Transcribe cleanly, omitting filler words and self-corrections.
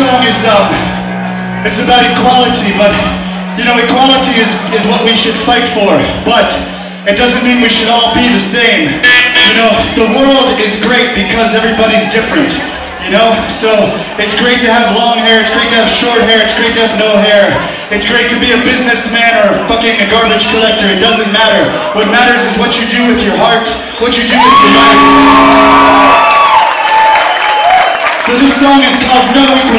song is, it's about equality, but, you know, equality is what we should fight for, but it doesn't mean we should all be the same. You know, the world is great because everybody's different, you know? So, it's great to have long hair, it's great to have short hair, it's great to have no hair. It's great to be a businessman or fucking a garbage collector, it doesn't matter. What matters is what you do with your heart, what you do with your life. So this song is called No Equality.